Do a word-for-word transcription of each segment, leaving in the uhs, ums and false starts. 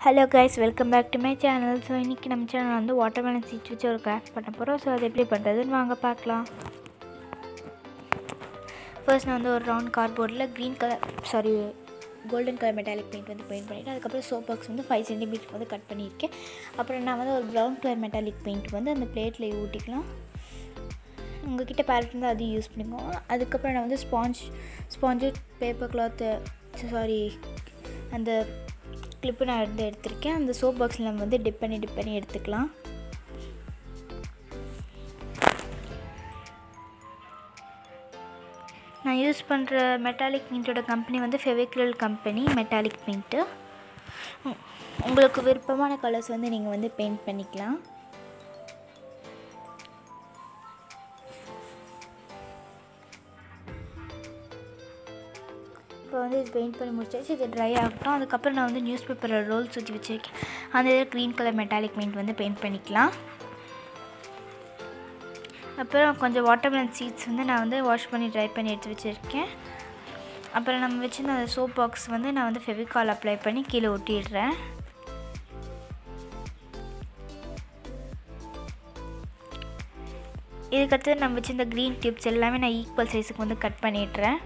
Hello guys, welcome back to my channel. So இன்னைக்கு நம்ம சேனல்ல வந்து watermelon seeds வச்சு ஒரு கிராஃப்ட் பண்ண போறோம். சோ அது எப்படி பண்றதுன்னு வாங்க பார்க்கலாம். ஃபர்ஸ்ட் நான் வந்து ஒரு ரவுண்ட் கார்ட்போர்ட்ல green color sorry golden color metallic paint வந்து பெயிண்ட் பண்ணிட்டேன். அதுக்கு அப்புறம் soap box வந்து five centimeters வந்து கட் பண்ணிருக்கேன். அப்புறம் நான் வந்து ஒரு brown color metallic paint வந்து அந்த பிளேட்ல ஊத்திக்கலாம். உங்ககிட்ட palette இருந்தா அது யூஸ் பண்ணிக்கோங்க. அதுக்கு அப்புறம் நான் வந்து sponge sponge paper cloth sorry அந்த clip நான் எடுத்து எடுத்துர்க்கேன். அந்த soap boxல நம்ம வந்து டிப் பண்ணி டிப் பண்ணி எடுத்துக்கலாம். நான் யூஸ் பண்ற மெட்டாலிக் பெயிண்டோட கம்பெனி வந்து ஃபெவிக்ரில் கம்பெனி மெட்டாலிக் பெயிண்ட். உங்களுக்கு விருப்பமான கலர்ஸ் வந்து நீங்க வந்து பெயிண்ட் பண்ணிக்கலாம். இப்போ வந்து இது பெயிண்ட் பண்ணி முடிச்சாச்சு. இது ட்ரை ஆகட்டும். அதுக்கப்புறம் நான் வந்து நியூஸ் பேப்பரில் ரோல் சுற்றி வச்சுருக்கேன். அந்த இதில் க்ரீன் கலர் மெட்டாலிக் பெயிண்ட் வந்து பெயிண்ட் பண்ணிக்கலாம். அப்புறம் கொஞ்சம் வாட்டர்மெலன் சீட்ஸ் வந்து நான் வந்து வாஷ் பண்ணி ட்ரை பண்ணி எடுத்து வச்சுருக்கேன். அப்புறம் நம்ம வச்சுருந்த அந்த சோப் பாக்ஸ் வந்து நான் வந்து ஃபெவிகால் அப்ளை பண்ணி கீழே ஒட்டிடுறேன். இதுக்கடுத்து நம்ம வச்சுருந்த க்ரீன் டியூப்ஸ் எல்லாமே நான் ஈக்குவல் சைஸுக்கு வந்து கட் பண்ணிடுறேன்.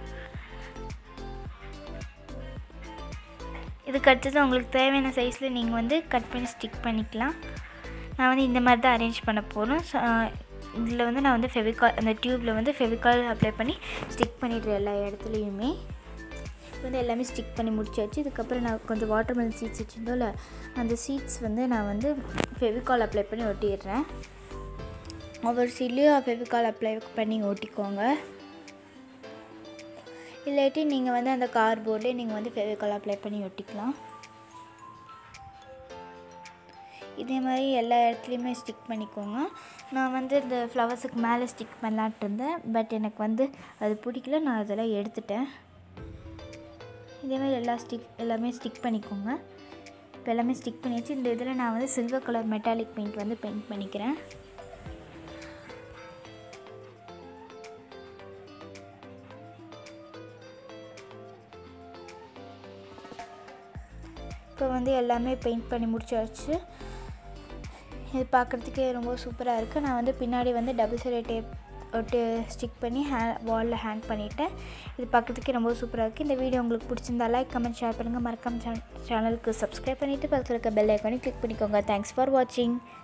இதுக்கு அடுத்தது உங்களுக்கு தேவையான சைஸில் நீங்கள் வந்து கட் பண்ணி ஸ்டிக் பண்ணிக்கலாம். நான் வந்து இந்த மாதிரி தான் அரேஞ்ச் பண்ண போகிறோம். இதில் வந்து நான் வந்து ஃபெவிகால் அந்த டியூப்பில் வந்து ஃபெவிகால் அப்ளை பண்ணி ஸ்டிக் பண்ணிடுறேன் எல்லா இடத்துலையுமே. வந்து எல்லாமே ஸ்டிக் பண்ணி முடிச்சாச்சு. இதுக்கப்புறம் நான் கொஞ்சம் வாட்டர்மெலன் சீட்ஸ் வச்சுருந்தோம்ல அந்த சீட்ஸ் வந்து நான் வந்து ஃபெவிகால் அப்ளை பண்ணி ஒட்டிடுறேன். ஒவ்வொரு சீட்லேயும் ஃபெவிகால் அப்ளை பண்ணி ஒட்டிக்கோங்க. இல்லாட்டி நீங்கள் வந்து அந்த கார்ட்போர்ட்லேயே நீங்கள் வந்து ஃபெவிகால் அப்ளை பண்ணி ஒட்டிக்கலாம். இதே மாதிரி எல்லா இடத்துலையுமே ஸ்டிக் பண்ணிக்கோங்க. நான் வந்து இந்த ஃப்ளவர்ஸுக்கு மேலே ஸ்டிக் பண்ணலான்ட்டு இருந்தேன். பட் எனக்கு வந்து அது பிடிக்கல. நான் அதெல்லாம் எடுத்துட்டேன். இதே மாதிரி எல்லா ஸ்டிக் எல்லாமே ஸ்டிக் பண்ணிக்கோங்க. இப்போ எல்லாமே ஸ்டிக் பண்ணியாச்சு. இந்த இதில் நான் வந்து சில்வர் கலர் மெட்டாலிக் பெயிண்ட் வந்து பெயிண்ட் பண்ணிக்கிறேன். இப்போ வந்து எல்லாமே பெயிண்ட் பண்ணி முடிச்சாச்சு. இது பார்க்குறதுக்கே ரொம்ப சூப்பராக இருக்குது. நான் வந்து பின்னாடி வந்து டபுள் சைடு டேப் ஒட்டு ஸ்டிக் பண்ணி ஹே வாலில் ஹேங் பண்ணிவிட்டேன். இது பார்க்குறதுக்கே ரொம்ப சூப்பராக இருக்குது. இந்த வீடியோ உங்களுக்கு பிடிச்சிருந்தா லைக் கமெண்ட் ஷேர் பண்ணுங்கள். மறக்காம சேனலுக்கு சப்ஸ்கிரைப் பண்ணிவிட்டு பக்கத்தில் இருக்க பெல் ஐக்கானே கிளிக் பண்ணிக்கோங்க. தேங்க்ஸ் ஃபார் வாட்சிங்.